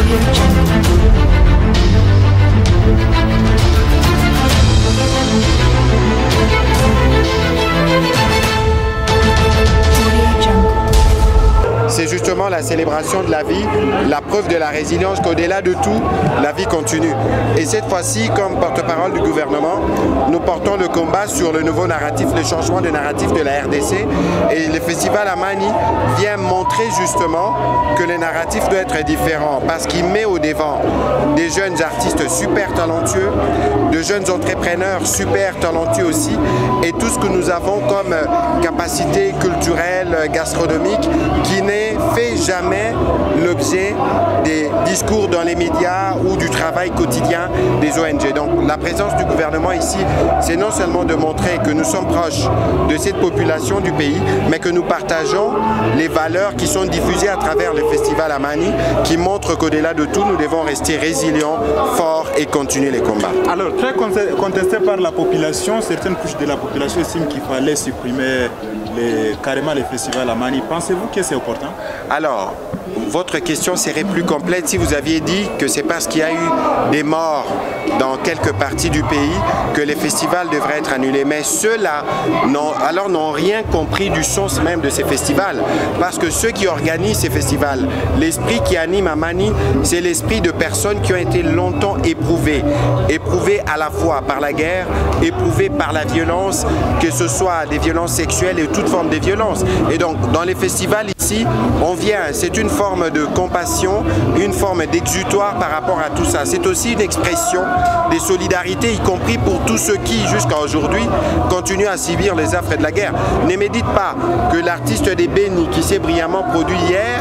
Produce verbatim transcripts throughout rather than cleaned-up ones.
C'est justement la célébration de la vie, la preuve de la résilience qu'au-delà de tout, la vie continue. Et cette fois-ci, comme porte-parole du gouvernement, nous portons le combat sur le nouveau narratif, le changement de narratif de la R D C. Et le festival Amani vient montrer justement que le narratif doit être différent parce qu'il met au devant des jeunes artistes super talentueux, de jeunes entrepreneurs super talentueux aussi, et tout ce que nous avons comme capacité culturelle, gastronomique, qui n'est fait jamais l'objet des discours dans les médias ou du travail quotidien des O N G. Donc la présence du gouvernement ici, c'est non seulement de montrer que nous sommes proches de cette population du pays, mais que nous partageons les valeurs qui sont diffusées à travers le festival Amani, qui montrent qu'au-delà de tout, nous devons rester résilients, forts et continuer les combats. Alors, très contesté par la population, certaines couches de la population estiment qu'il fallait supprimer les, carrément les festivals Amani. Pensez-vous que c'est opportun? Alors, votre question serait plus complète si vous aviez dit que c'est parce qu'il y a eu des morts dans quelques parties du pays que les festivals devraient être annulés. Mais ceux-là, alors n'ont rien compris du sens même de ces festivals. Parce que ceux qui organisent ces festivals, l'esprit qui anime Amani, c'est l'esprit de personnes qui ont été longtemps éprouvées. Éprouvées à la fois par la guerre, éprouvées par la violence, que ce soit des violences sexuelles et toute forme de violence. Et donc, dans les festivals ici, on vient, c'est une forme de compassion, une forme d'exutoire par rapport à tout ça. C'est aussi une expression des solidarités, y compris pour tous ceux qui, jusqu'à aujourd'hui, continuent à subir les affres de la guerre. Ne médite pas que l'artiste des Bénis, qui s'est brillamment produit hier,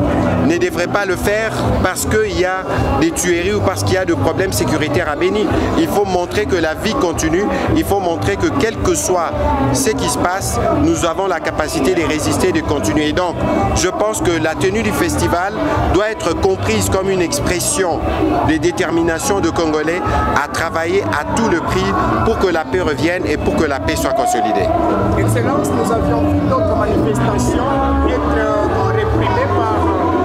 ne devrait pas le faire parce qu'il y a des tueries ou parce qu'il y a des problèmes sécuritaires à Béni. Il faut montrer que la vie continue, il faut montrer que quel que soit ce qui se passe, nous avons la capacité de résister et de continuer. Et donc, je pense que la tenue du festival doit être comprise comme une expression de détermination de Congolais à travailler à tout le prix pour que la paix revienne et pour que la paix soit consolidée. Excellence, nous avions vu notre manifestation être réprimée par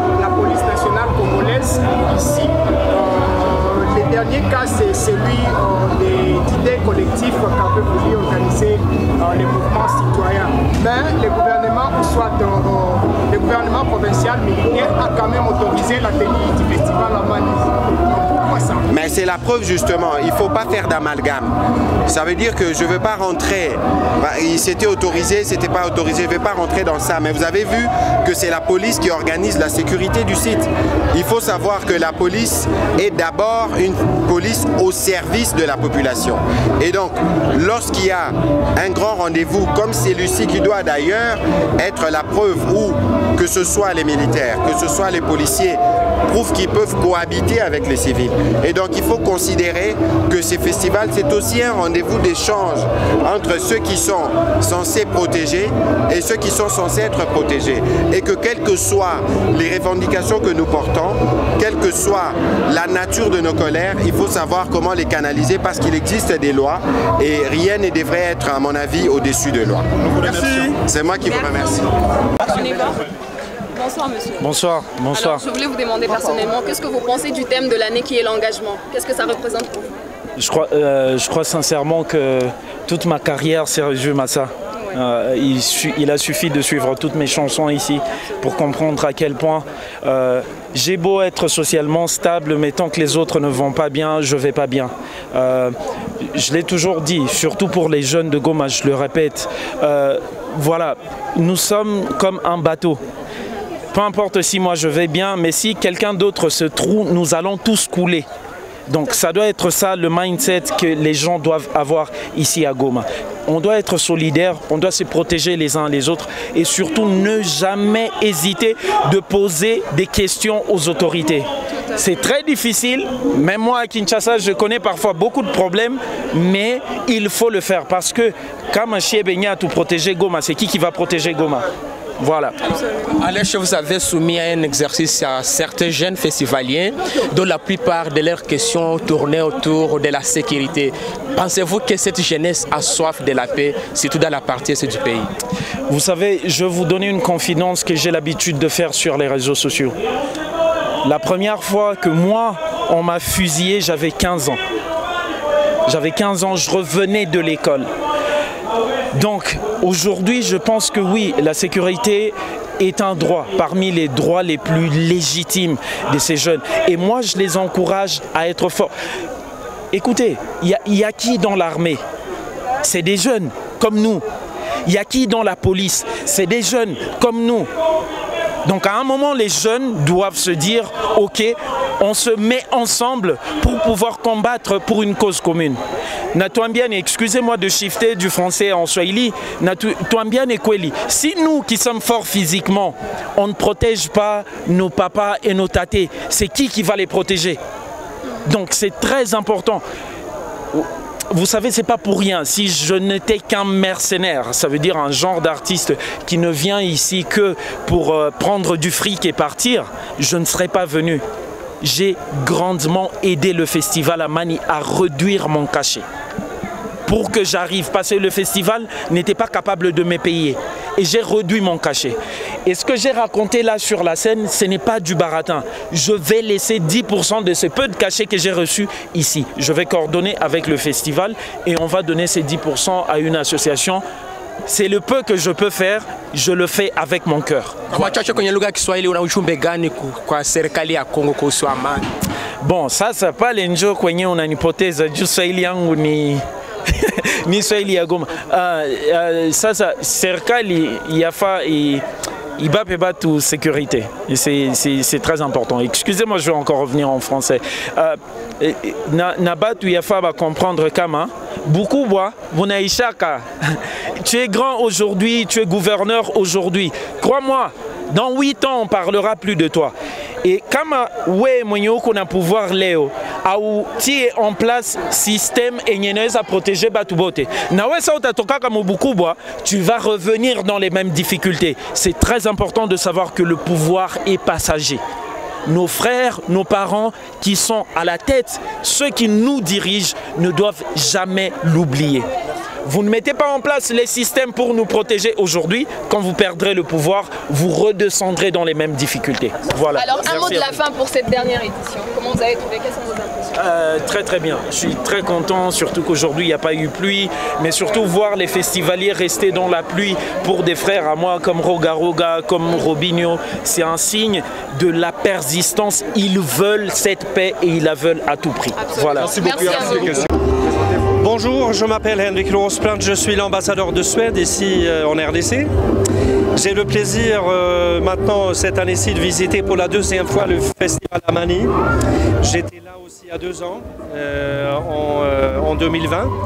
congolaise ici. Euh, le dernier cas, c'est celui euh, d'idées collectives qu'avait voulu organiser euh, les mouvements citoyens. Mais le gouvernement, ou soit euh, le gouvernement provincial militaire, a quand même autorisé la tenue du festival Amani. Pourquoi ça? Mais c'est la preuve justement, il ne faut pas faire d'amalgame. Ça veut dire que je ne veux pas rentrer, il s'était autorisé, c'était pas autorisé, je ne vais pas rentrer dans ça. Mais vous avez vu que c'est la police qui organise la sécurité du site. Il faut savoir que la police est d'abord une police au service de la population. Et donc, lorsqu'il y a un grand rendez-vous comme celui-ci qui doit d'ailleurs être la preuve où que ce soit les militaires, que ce soit les policiers, prouvent qu'ils peuvent cohabiter avec les civils. Et donc il faut considérer que ces festivals, c'est aussi un rendez-vous d'échange entre ceux qui sont censés protéger et ceux qui sont censés être protégés. Et que quelles que soient les revendications que nous portons, quelle que soit la nature de nos colères, il faut savoir comment les canaliser parce qu'il existe des lois et rien ne devrait être, à mon avis, au-dessus des lois. Merci. C'est moi qui vous remercie. Bonsoir monsieur. Bonsoir, bonsoir. Alors, je voulais vous demander personnellement, qu'est-ce que vous pensez du thème de l'année qui est l'engagement? Qu'est-ce que ça représente pour vous? Je crois, euh, je crois sincèrement que toute ma carrière s'est résumée à ça. Ouais. Euh, il, il a suffi de suivre toutes mes chansons ici pour comprendre à quel point euh, j'ai beau être socialement stable, mais tant que les autres ne vont pas bien, je ne vais pas bien. Euh, je l'ai toujours dit, surtout pour les jeunes de Goma, je le répète. Euh, voilà, nous sommes comme un bateau. Peu importe si moi je vais bien, mais si quelqu'un d'autre se trouve, nous allons tous couler. Donc ça doit être ça le mindset que les gens doivent avoir ici à Goma. On doit être solidaires, on doit se protéger les uns les autres et surtout ne jamais hésiter de poser des questions aux autorités. C'est très difficile, même moi à Kinshasa je connais parfois beaucoup de problèmes, mais il faut le faire parce que quand un chien béni a tout protégé Goma, c'est qui qui va protéger Goma? Voilà. Alèche, vous avez soumis à un exercice à certains jeunes festivaliers dont la plupart de leurs questions tournaient autour de la sécurité. Pensez-vous que cette jeunesse a soif de la paix, surtout dans la partie est du pays? Vous savez, je vais vous donner une confidence que j'ai l'habitude de faire sur les réseaux sociaux. La première fois que moi, on m'a fusillé, j'avais quinze ans. J'avais quinze ans, je revenais de l'école. Donc aujourd'hui, je pense que oui, la sécurité est un droit, parmi les droits les plus légitimes de ces jeunes. Et moi, je les encourage à être forts. Écoutez, il y, y a qui dans l'armée? C'est des jeunes comme nous. Il y a qui dans la police? C'est des jeunes comme nous. Donc à un moment, les jeunes doivent se dire, ok, on se met ensemble pour pouvoir combattre pour une cause commune. Natuambiane, excusez-moi de shifter du français en swahili, Natuambiane et Kweli. Si nous qui sommes forts physiquement, on ne protège pas nos papas et nos tatés, c'est qui qui va les protéger? Donc c'est très important. Vous savez, c'est pas pour rien. Si je n'étais qu'un mercenaire, ça veut dire un genre d'artiste qui ne vient ici que pour euh, prendre du fric et partir, je ne serais pas venu. J'ai grandement aidé le festival Amani à réduire mon cachet pour que j'arrive, parce que le festival n'était pas capable de me payer. Et j'ai réduit mon cachet. Et ce que j'ai raconté là sur la scène, ce n'est pas du baratin. Je vais laisser dix pour cent de ce peu de cachet que j'ai reçu ici. Je vais coordonner avec le festival et on va donner ces dix pour cent à une association. C'est le peu que je peux faire, je le fais avec mon cœur. Bon, ça, ça pas l'enjeu kwenye unanipoteza juu Swahili yangu ni ni Swahili ya Goma. Uh, uh, sasa serikali yafaa ibape batu sécurité. C'est très important. Excusez-moi, je vais encore revenir en français. Uh, na, na batu yafaa ba comprendre kama beaucoup bois bunaishaka. Tu es grand aujourd'hui, tu es gouverneur aujourd'hui. Crois-moi, dans huit ans on parlera plus de toi. Et kama we mwenye uko na pouvoir leo au tie en place système yenye inaweza protéger batu bote na we sa utatoka kama bukubwa, tu vas revenir dans les mêmes difficultés. C'est très important de savoir que le pouvoir est passager. Nos frères, nos parents qui sont à la tête, ceux qui nous dirigent, ne doivent jamais l'oublier. Vous ne mettez pas en place les systèmes pour nous protéger aujourd'hui. Quand vous perdrez le pouvoir, vous redescendrez dans les mêmes difficultés. Voilà. Alors, un mot de la fin pour cette dernière édition. Comment vous avez trouvé? Quelles sont vos impressions? euh, Très très bien. Je suis très content, surtout qu'aujourd'hui il n'y a pas eu pluie. Mais surtout voir les festivaliers rester dans la pluie pour des frères à moi comme Roga Roga, comme Robinho, c'est un signe de la persistance. Ils veulent cette paix et ils la veulent à tout prix. Absolument. Voilà. Merci beaucoup. Merci. Bonjour, je m'appelle Henrik Rosbrand, je suis l'ambassadeur de Suède ici euh, en R D C. J'ai le plaisir euh, maintenant cette année-ci de visiter pour la deuxième fois le festival Amani. J'étais là aussi il y a deux ans, euh, en, euh, en deux mille vingt.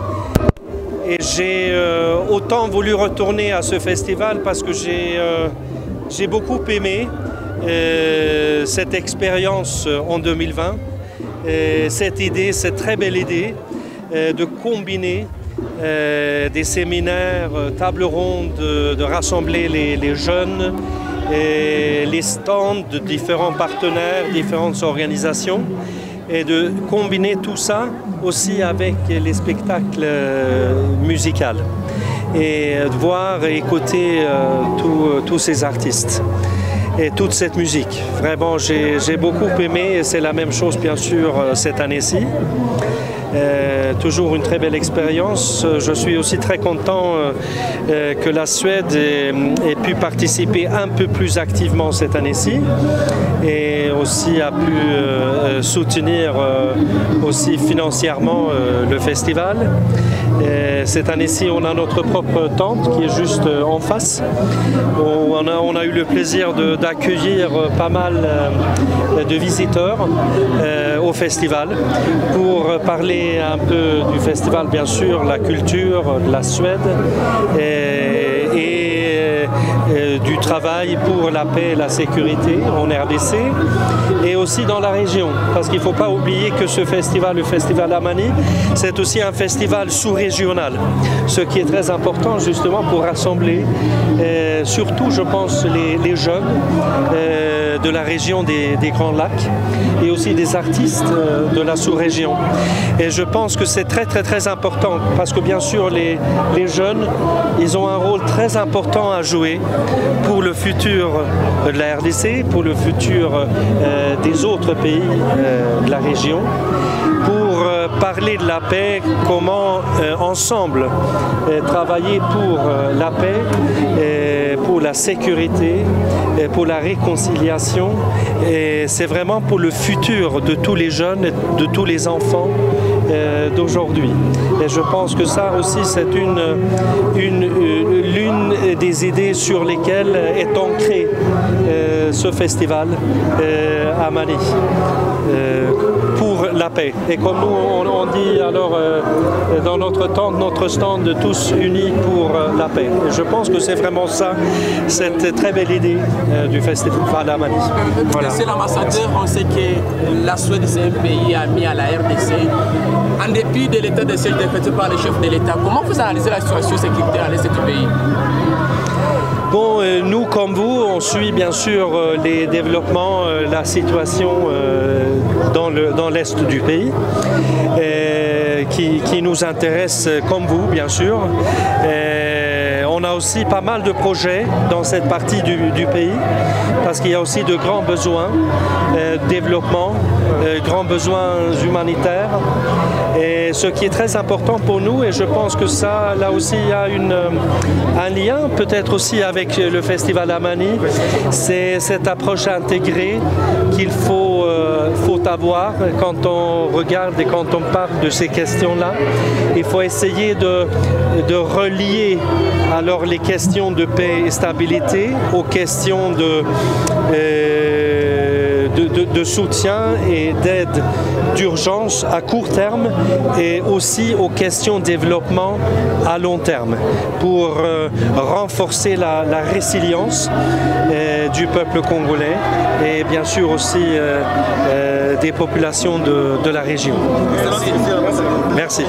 Et j'ai euh, autant voulu retourner à ce festival parce que j'ai euh, j'ai beaucoup aimé euh, cette expérience en deux mille vingt. Et cette idée, cette très belle idée de combiner euh, des séminaires, tables rondes, de, de rassembler les, les jeunes, et les stands de différents partenaires, différentes organisations, et de combiner tout ça aussi avec les spectacles euh, musicaux et de voir et écouter euh, tous ces artistes et toute cette musique. Vraiment, j'ai beaucoup aimé et c'est la même chose bien sûr cette année-ci. Euh, toujours une très belle expérience. Je suis aussi très content euh, que la Suède ait, ait pu participer un peu plus activement cette année-ci et aussi a pu euh, soutenir euh, aussi financièrement euh, le festival. Et cette année-ci, on a notre propre tente qui est juste euh, en face. On a, on a eu le plaisir d'accueillir pas mal euh, de visiteurs euh, au festival pour parler un peu du festival, bien sûr, la culture de la Suède et, et, et du travail pour la paix et la sécurité en R D C et aussi dans la région. Parce qu'il ne faut pas oublier que ce festival, le festival Amani, c'est aussi un festival sous-régional, ce qui est très important justement pour rassembler euh, surtout, je pense, les, les jeunes euh, de la région des, des Grands Lacs et aussi des artistes euh, de la sous-région. Et je pense que c'est très très très important parce que bien sûr les, les jeunes, ils ont un rôle très important à jouer pour pour le futur de la R D C, pour le futur euh, des autres pays euh, de la région, pour euh, parler de la paix, comment euh, ensemble euh, travailler pour euh, la paix, euh, pour la sécurité, euh, pour la réconciliation. Et c'est vraiment pour le futur de tous les jeunes, de tous les enfants euh, d'aujourd'hui. Et je pense que ça aussi, c'est une, une, une, l'une des idées sur lesquelles est ancré euh, ce festival euh, à Mani. Euh, pour la paix. Et comme nous, on, on dit alors euh, dans notre tente, notre stand, tous unis pour euh, la paix. Et je pense que c'est vraiment ça, cette très belle idée euh, du festival à Mani. Voilà. Monsieur l'ambassadeur, on sait que la Suède, c'est un pays ami à la R D C. En dépit de l'état de siège décrété par le chef de l'État, comment vous analysez la situation sécuritaire à l'est du pays? Bon, euh, nous comme vous, on suit bien sûr euh, les développements, euh, la situation euh, dans le, dans l'est du pays, euh, qui, qui nous intéresse comme vous, bien sûr. Euh, on a aussi pas mal de projets dans cette partie du, du pays, parce qu'il y a aussi de grands besoins euh, de développement, euh, grands besoins humanitaires. Et ce qui est très important pour nous, et je pense que ça, là aussi, il y a une, un lien peut-être aussi avec le festival à Mani, c'est cette approche intégrée qu'il faut, euh, faut avoir quand on regarde et quand on parle de ces questions-là. Il faut essayer de, de relier alors les questions de paix et stabilité aux questions de... Euh, De, de, de soutien et d'aide d'urgence à court terme et aussi aux questions de développement à long terme pour euh, renforcer la, la résilience euh, du peuple congolais et bien sûr aussi euh, euh, des populations de, de la région. Merci.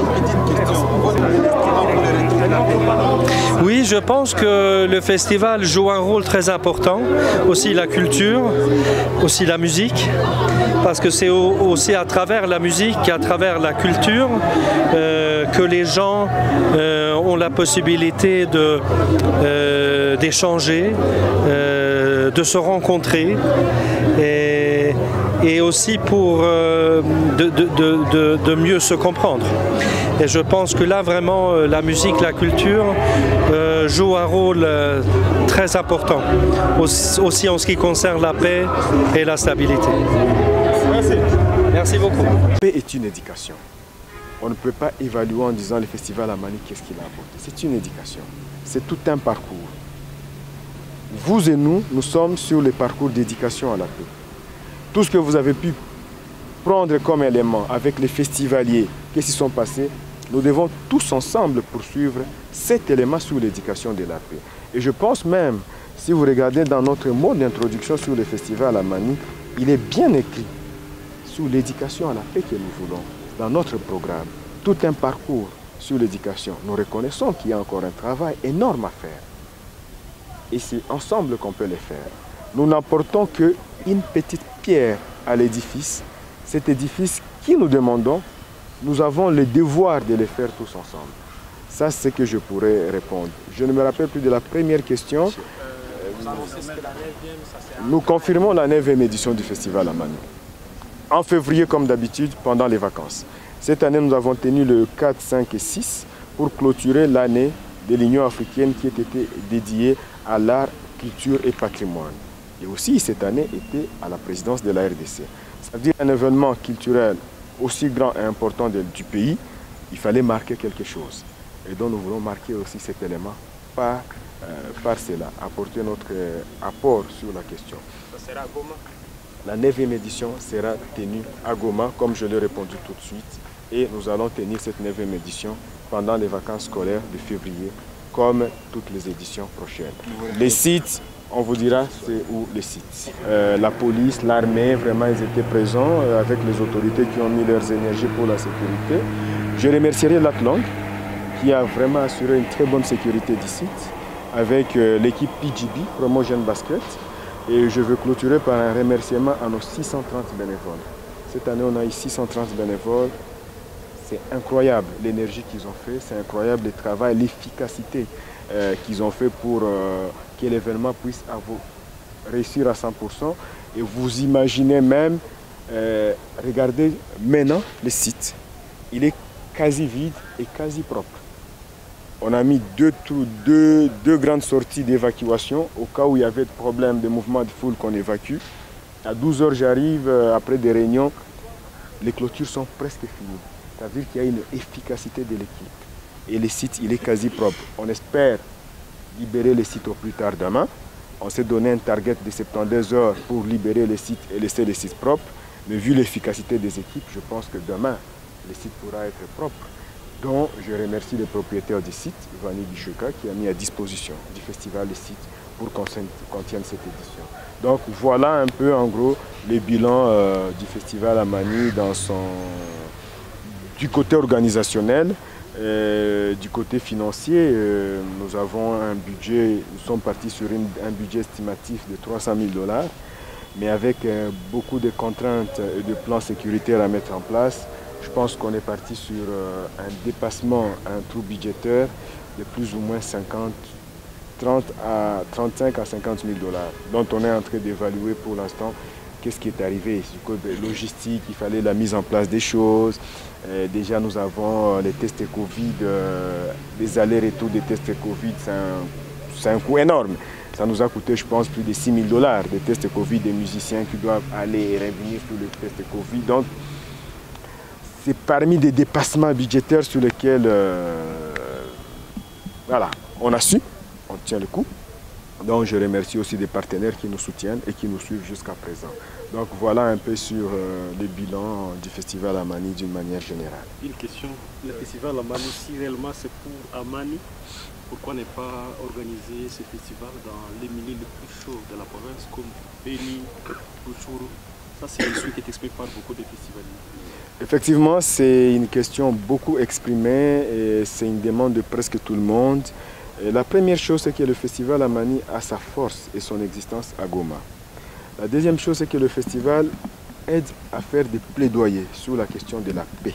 Oui, je pense que le festival joue un rôle très important, aussi la culture, aussi la musique, parce que c'est aussi à travers la musique, à travers la culture, euh, que les gens euh, ont la possibilité de, euh, d'échanger, euh, de se rencontrer, et, et aussi pour euh, de, de, de, de mieux se comprendre. Et je pense que là, vraiment, la musique, la culture euh, jouent un rôle euh, très important, aussi en ce qui concerne la paix et la stabilité. Merci. Merci beaucoup. La paix est une éducation. On ne peut pas évaluer en disant le festival à Mani, qu'est-ce qu'il a apporté. C'est une éducation. C'est tout un parcours. Vous et nous, nous sommes sur le parcours d'éducation à la paix. Tout ce que vous avez pu prendre comme élément avec les festivaliers qui s'y sont passés, nous devons tous ensemble poursuivre cet élément sur l'éducation de la paix. Et je pense même, si vous regardez dans notre mot d'introduction sur le festival à Mani, il est bien écrit sur l'éducation à la paix que nous voulons dans notre programme. Tout un parcours sur l'éducation. Nous reconnaissons qu'il y a encore un travail énorme à faire. Et c'est ensemble qu'on peut le faire. Nous n'apportons qu'une petite pierre à l'édifice. Cet édifice qui nous demandons, nous avons le devoir de le faire tous ensemble. Ça, c'est ce que je pourrais répondre. Je ne me rappelle plus de la première question. Nous confirmons la neuvième édition du festival à Mani. En février, comme d'habitude, pendant les vacances. Cette année, nous avons tenu le quatre, cinq et six pour clôturer l'année de l'Union africaine qui était dédiée à l'art, culture et patrimoine. Et aussi, cette année était à la présidence de la R D C. Ça veut dire un événement culturel aussi grand et important de, du pays, il fallait marquer quelque chose. Et donc nous voulons marquer aussi cet élément par, euh, par cela, apporter notre euh, apport sur la question. Ça sera à Goma? La neuvième édition sera tenue à Goma, comme je l'ai répondu tout de suite. Et nous allons tenir cette neuvième édition pendant les vacances scolaires de février, comme toutes les éditions prochaines. Les sites, on vous dira c'est où les sites. Euh, la police, l'armée, vraiment ils étaient présents euh, avec les autorités qui ont mis leurs énergies pour la sécurité. Je remercierai l'Atlang qui a vraiment assuré une très bonne sécurité du site avec euh, l'équipe P G B, Promo Jeune Basket. Et je veux clôturer par un remerciement à nos six cent trente bénévoles. Cette année on a eu six cent trente bénévoles. C'est incroyable l'énergie qu'ils ont fait, c'est incroyable le travail, l'efficacité euh, qu'ils ont fait pour euh, que l'événement puisse avoir, réussir à cent pour cent. Et vous imaginez même, euh, regardez maintenant le site, il est quasi vide et quasi propre. On a mis deux, deux, deux grandes sorties d'évacuation au cas où il y avait des problèmes de mouvement de foule qu'on évacue. À douze heures, j'arrive, euh, après des réunions, les clôtures sont presque finies. C'est-à-dire qu'il y a une efficacité de l'équipe. Et le site, il est quasi propre. On espère libérer le site au plus tard demain. On s'est donné un target de soixante-douze heures pour libérer le site et laisser le site propre. Mais vu l'efficacité des équipes, je pense que demain, le site pourra être propre. Donc, je remercie le propriétaire du site, Vani Bisheka, qui a mis à disposition du festival le site pour qu'on tienne cette édition. Donc, voilà un peu, en gros, le bilan euh, du festival à Mani dans son... du côté organisationnel. Euh, du côté financier, euh, nous avons un budget, nous sommes partis sur une, un budget estimatif de trois cent mille dollars, mais avec euh, beaucoup de contraintes et de plans sécuritaires à mettre en place. Je pense qu'on est parti sur euh, un dépassement, un trou budgétaire de plus ou moins cinquante, trente à trente-cinq à cinquante mille dollars, dont on est en train d'évaluer pour l'instant qu'est-ce qui est arrivé. Du côté logistique, il fallait la mise en place des choses. Euh, déjà, nous avons euh, les tests Covid, euh, les allers-retours des tests Covid, c'est un, un coût énorme. Ça nous a coûté, je pense, plus de six mille dollars des tests Covid, des musiciens qui doivent aller et revenir sur les tests Covid. Donc, c'est parmi des dépassements budgétaires sur lesquels euh, voilà, on a su, on tient le coup. Donc je remercie aussi des partenaires qui nous soutiennent et qui nous suivent jusqu'à présent. Donc voilà un peu sur euh, le bilan du festival Amani d'une manière générale. Une question, le festival Amani, si réellement c'est pour Amani, pourquoi ne pas organiser ce festival dans les milieux les plus chauds de la province comme Beni, Rutshuru? Ça c'est une suite qui est exprimée par beaucoup de festivaliers. Effectivement, c'est une question beaucoup exprimée et c'est une demande de presque tout le monde. Et la première chose, c'est que le festival Amani a sa force et son existence à Goma. La deuxième chose, c'est que le festival aide à faire des plaidoyers sur la question de la paix,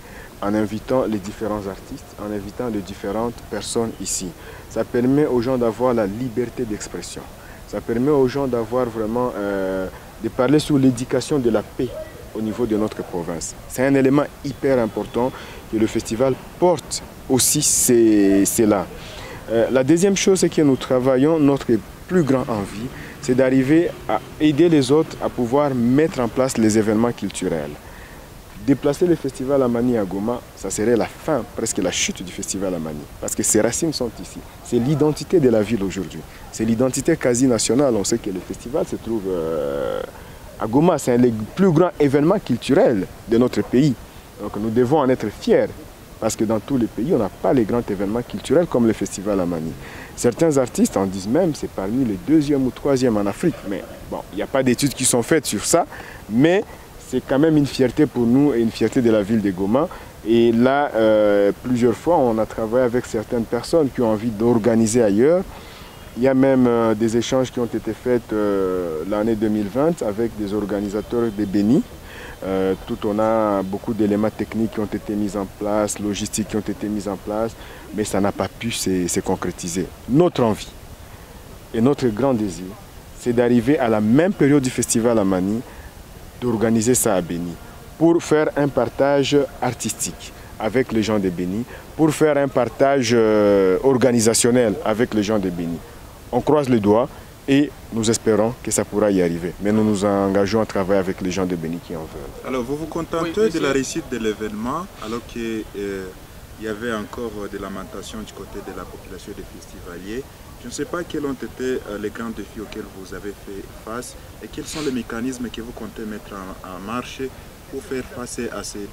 en invitant les différents artistes, en invitant les différentes personnes ici. Ça permet aux gens d'avoir la liberté d'expression. Ça permet aux gens d'avoir vraiment, euh, de parler sur l'éducation de la paix au niveau de notre province. C'est un élément hyper important que le festival porte aussi, c'est là. Euh, la deuxième chose, c'est que nous travaillons, notre plus grande envie, c'est d'arriver à aider les autres à pouvoir mettre en place les événements culturels. Déplacer le festival Amani à Goma, ça serait la fin, presque la chute du festival Amani, parce que ses racines sont ici. C'est l'identité de la ville aujourd'hui. C'est l'identité quasi nationale. On sait que le festival se trouve euh, à Goma. C'est un des plus grands événements culturels de notre pays. Donc nous devons en être fiers. Parce que dans tous les pays, on n'a pas les grands événements culturels comme le festival Amani. Certains artistes en disent même que c'est parmi les deuxième ou troisième en Afrique. Mais bon, il n'y a pas d'études qui sont faites sur ça. Mais c'est quand même une fierté pour nous et une fierté de la ville de Goma. Et là, euh, plusieurs fois, on a travaillé avec certaines personnes qui ont envie d'organiser ailleurs. Il y a même euh, des échanges qui ont été faits euh, l'année deux mille vingt avec des organisateurs de Beni. Euh, tout on a beaucoup d'éléments techniques qui ont été mis en place, logistiques qui ont été mis en place, mais ça n'a pas pu se, se concrétiser. Notre envie et notre grand désir, c'est d'arriver à la même période du festival Amani, d'organiser ça à Beni, pour faire un partage artistique avec les gens de Beni, pour faire un partage euh, organisationnel avec les gens de Beni. On croise les doigts et nous espérons que ça pourra y arriver. Mais nous nous engageons à travailler avec les gens de Beni qui en veulent. Alors vous vous contentez oui, de la réussite de l'événement alors qu'il euh, y avait encore des lamentations du côté de la population des festivaliers. Je ne sais pas quels ont été euh, les grands défis auxquels vous avez fait face et quels sont les mécanismes que vous comptez mettre en, en marche pour faire face à ces